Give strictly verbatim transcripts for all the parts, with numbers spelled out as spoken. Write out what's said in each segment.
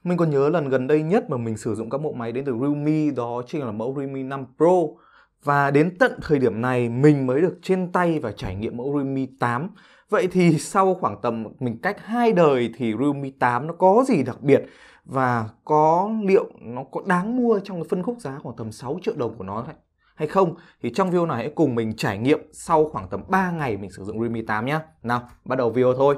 Mình còn nhớ lần gần đây nhất mà mình sử dụng các mẫu máy đến từ Realme, đó chính là mẫu Realme năm Pro. Và đến tận thời điểm này mình mới được trên tay và trải nghiệm mẫu Realme tám. Vậy thì sau khoảng tầm mình cách hai đời thì Realme tám nó có gì đặc biệt? Và có liệu nó có đáng mua trong cái phân khúc giá khoảng tầm sáu triệu đồng của nó hay không? Thì trong video này hãy cùng mình trải nghiệm sau khoảng tầm ba ngày mình sử dụng Realme tám nhé. Nào, bắt đầu video thôi.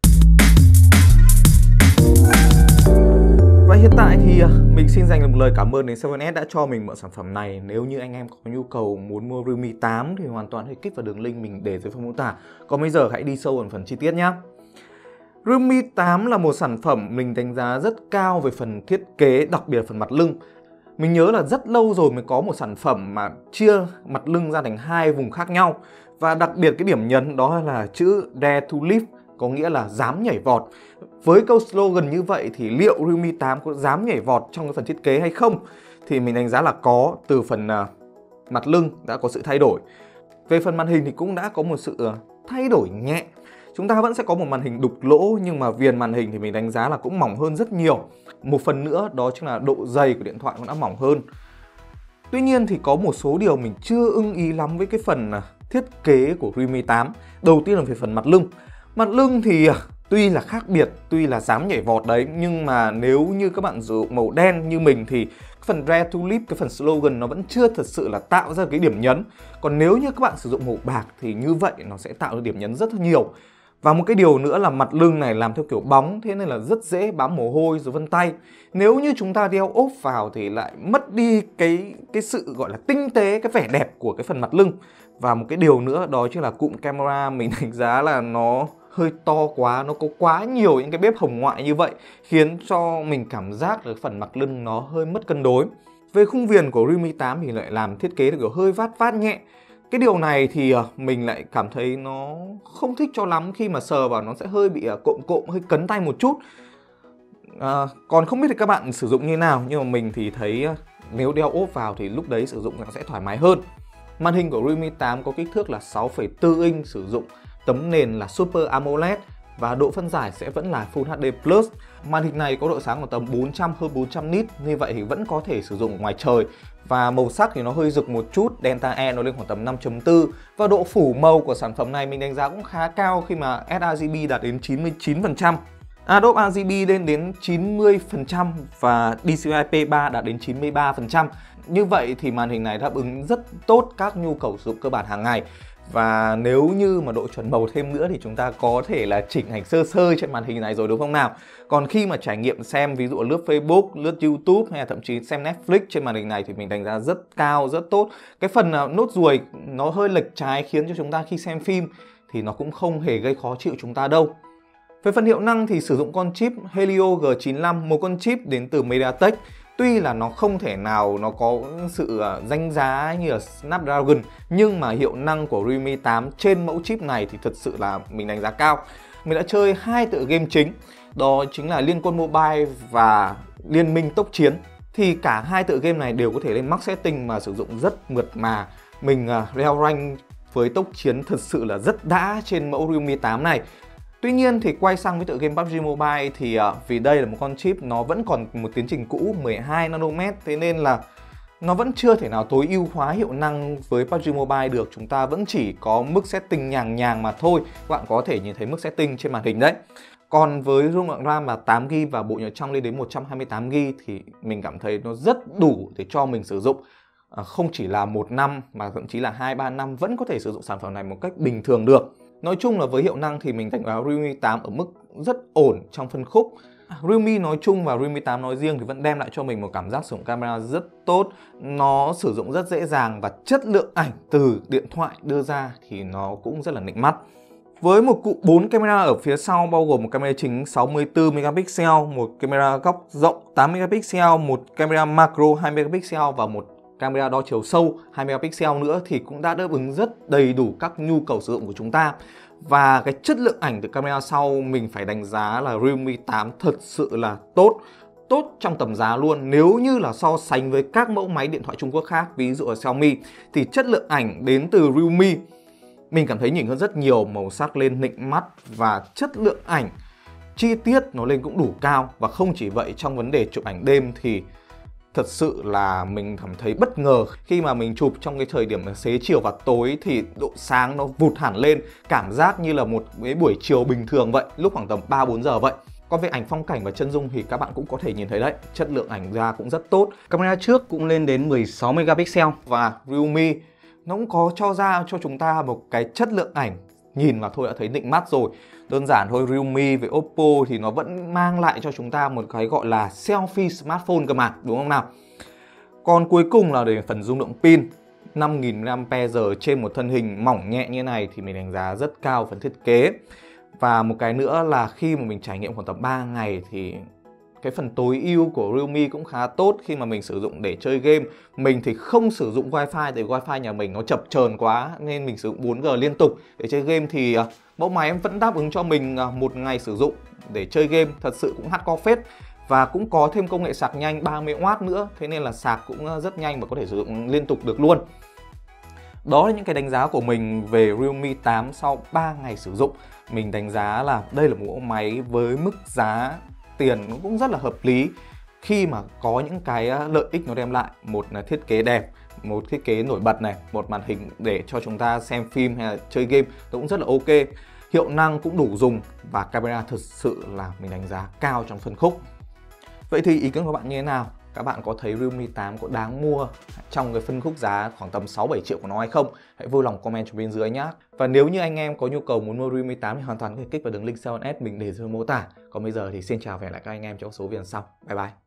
Và hiện tại thì mình xin dành một lời cảm ơn đến seven S đã cho mình mượn sản phẩm này. Nếu như anh em có nhu cầu muốn mua Realme tám thì hoàn toàn hãy kích vào đường link mình để dưới phần mô tả. Còn bây giờ hãy đi sâu vào phần chi tiết nhé. Realme tám là một sản phẩm mình đánh giá rất cao về phần thiết kế, đặc biệt là phần mặt lưng. Mình nhớ là rất lâu rồi mới có một sản phẩm mà chia mặt lưng ra thành hai vùng khác nhau. Và đặc biệt cái điểm nhấn đó là chữ Dare to Live, có nghĩa là dám nhảy vọt. Với câu slogan như vậy thì liệu Realme tám có dám nhảy vọt trong cái phần thiết kế hay không? Thì mình đánh giá là có, từ phần uh, mặt lưng đã có sự thay đổi. Về phần màn hình thì cũng đã có một sự uh, thay đổi nhẹ. Chúng ta vẫn sẽ có một màn hình đục lỗ, nhưng mà viền màn hình thì mình đánh giá là cũng mỏng hơn rất nhiều. Một phần nữa đó chính là độ dày của điện thoại cũng đã mỏng hơn. Tuy nhiên thì có một số điều mình chưa ưng ý lắm với cái phần uh, thiết kế của Realme tám. Đầu tiên là về phần mặt lưng. Mặt lưng thì uh, tuy là khác biệt, tuy là dám nhảy vọt đấy, nhưng mà nếu như các bạn sử dụng màu đen như mình thì cái phần Dare to Live, cái phần slogan nó vẫn chưa thật sự là tạo ra cái điểm nhấn. Còn nếu như các bạn sử dụng màu bạc thì như vậy nó sẽ tạo ra điểm nhấn rất nhiều. Và một cái điều nữa là mặt lưng này làm theo kiểu bóng, thế nên là rất dễ bám mồ hôi rồi vân tay. Nếu như chúng ta đeo ốp vào thì lại mất đi cái, cái sự gọi là tinh tế, cái vẻ đẹp của cái phần mặt lưng. Và một cái điều nữa đó chính là cụm camera mình đánh giá là nó hơi to quá, nó có quá nhiều những cái bếp hồng ngoại như vậy, khiến cho mình cảm giác là phần mặt lưng nó hơi mất cân đối. Về khung viền của Realme tám thì lại làm thiết kế kiểu hơi vát vát nhẹ. Cái điều này thì mình lại cảm thấy nó không thích cho lắm, khi mà sờ vào nó sẽ hơi bị cộm cộm, hơi cấn tay một chút. À, còn không biết thì các bạn sử dụng như nào, nhưng mà mình thì thấy nếu đeo ốp vào thì lúc đấy sử dụng nó sẽ thoải mái hơn. Màn hình của Realme tám có kích thước là sáu phẩy bốn inch, sử dụng tấm nền là Super AMOLED và độ phân giải sẽ vẫn là Full hát đê Plus. Màn hình này có độ sáng của tầm bốn trăm hơn bốn trăm nit, như vậy thì vẫn có thể sử dụng ở ngoài trời. Và màu sắc thì nó hơi rực một chút, Delta E nó lên khoảng tầm năm chấm bốn. Và độ phủ màu của sản phẩm này mình đánh giá cũng khá cao khi mà sRGB đạt đến chín mươi chín phần trăm, Adobe rờ giê bê lên đến chín mươi phần trăm và đê xê i P ba đạt đến chín mươi ba phần trăm. Như vậy thì màn hình này đáp ứng rất tốt các nhu cầu sử dụng cơ bản hàng ngày. Và nếu như mà độ chuẩn màu thêm nữa thì chúng ta có thể là chỉnh ảnh sơ sơ trên màn hình này rồi, đúng không nào? Còn khi mà trải nghiệm xem ví dụ lướt Facebook, lướt YouTube hay là thậm chí xem Netflix trên màn hình này thì mình đánh giá rất cao, rất tốt. Cái phần nốt ruồi nó hơi lệch trái khiến cho chúng ta khi xem phim thì nó cũng không hề gây khó chịu chúng ta đâu. Về phần hiệu năng thì sử dụng con chip Helio G chín lăm, một con chip đến từ MediaTek. Tuy là nó không thể nào nó có sự danh giá như là Snapdragon, nhưng mà hiệu năng của Realme tám trên mẫu chip này thì thật sự là mình đánh giá cao. Mình đã chơi hai tựa game chính, đó chính là Liên Quân Mobile và Liên Minh Tốc Chiến. Thì cả hai tựa game này đều có thể lên max setting mà sử dụng rất mượt mà. Mình leo rank với Tốc Chiến thật sự là rất đã trên mẫu Realme tám này. Tuy nhiên thì quay sang với tựa game pê u bê giê Mobile thì uh, vì đây là một con chip nó vẫn còn một tiến trình cũ mười hai nanomet, thế nên là nó vẫn chưa thể nào tối ưu hóa hiệu năng với pê u bê giê Mobile được. Chúng ta vẫn chỉ có mức setting nhàng nhàng mà thôi. Các bạn có thể nhìn thấy mức setting trên màn hình đấy. Còn với dung lượng RAM là tám gi ga bai và bộ nhớ trong lên đến một trăm hai mươi tám gi ga bai thì mình cảm thấy nó rất đủ để cho mình sử dụng. À, không chỉ là một năm mà thậm chí là hai ba năm vẫn có thể sử dụng sản phẩm này một cách bình thường được. Nói chung là với hiệu năng thì mình đánh giá Realme tám ở mức rất ổn trong phân khúc. Realme nói chung và Realme tám nói riêng thì vẫn đem lại cho mình một cảm giác sử dụng camera rất tốt. Nó sử dụng rất dễ dàng và chất lượng ảnh từ điện thoại đưa ra thì nó cũng rất là nịnh mắt. Với một cụm bốn camera ở phía sau bao gồm một camera chính sáu mươi tư megapixel, một camera góc rộng tám megapixel, một camera macro hai megapixel và một camera đo chiều sâu hai megapixel nữa thì cũng đã đáp ứng rất đầy đủ các nhu cầu sử dụng của chúng ta. Và cái chất lượng ảnh từ camera sau mình phải đánh giá là Realme tám thật sự là tốt. Tốt trong tầm giá luôn. Nếu như là so sánh với các mẫu máy điện thoại Trung Quốc khác, ví dụ là Xiaomi, thì chất lượng ảnh đến từ Realme mình cảm thấy nhỉnh hơn rất nhiều, màu sắc lên nịnh mắt và chất lượng ảnh chi tiết nó lên cũng đủ cao. Và không chỉ vậy, trong vấn đề chụp ảnh đêm thì thật sự là mình cảm thấy bất ngờ khi mà mình chụp trong cái thời điểm xế chiều và tối thì độ sáng nó vụt hẳn lên, cảm giác như là một cái buổi chiều bình thường vậy, lúc khoảng tầm ba bốn giờ vậy. Còn về ảnh phong cảnh và chân dung thì các bạn cũng có thể nhìn thấy đấy, chất lượng ảnh ra cũng rất tốt. Camera trước cũng lên đến mười sáu megapixel và Realme nó cũng có cho ra cho chúng ta một cái chất lượng ảnh nhìn vào thôi đã thấy nịnh mắt rồi. Đơn giản thôi, Realme với Oppo thì nó vẫn mang lại cho chúng ta một cái gọi là selfie smartphone cơ mà, đúng không nào? Còn cuối cùng là về phần dung lượng pin, năm nghìn mAh trên một thân hình mỏng nhẹ như này thì mình đánh giá rất cao phần thiết kế. Và một cái nữa là khi mà mình trải nghiệm khoảng tầm ba ngày thì cái phần tối ưu của Realme cũng khá tốt khi mà mình sử dụng để chơi game. Mình thì không sử dụng wifi, tại wifi nhà mình nó chập chờn quá nên mình sử dụng bốn G liên tục. Để chơi game thì uh, mẫu máy em vẫn đáp ứng cho mình uh, một ngày sử dụng để chơi game, thật sự cũng hardcore phết. Và cũng có thêm công nghệ sạc nhanh ba mươi oát nữa, thế nên là sạc cũng uh, rất nhanh và có thể sử dụng liên tục được luôn. Đó là những cái đánh giá của mình về Realme tám sau ba ngày sử dụng. Mình đánh giá là đây là một mẫu máy với mức giá tiền nó cũng rất là hợp lý khi mà có những cái lợi ích nó đem lại. Một là thiết kế đẹp, một thiết kế nổi bật này, một màn hình để cho chúng ta xem phim hay là chơi game nó cũng rất là ok. Hiệu năng cũng đủ dùng và camera thực sự là mình đánh giá cao trong phân khúc. Vậy thì ý kiến của bạn như thế nào? Các bạn có thấy Realme tám có đáng mua trong cái phân khúc giá khoảng tầm sáu bảy triệu của nó hay không? Hãy vui lòng comment cho bên dưới nhé. Và nếu như anh em có nhu cầu muốn mua Realme tám thì hoàn toàn có thể kích vào đường link seven S mình để dưới mô tả. Còn bây giờ thì xin chào và hẹn lại các anh em trong số video sau. Bye bye.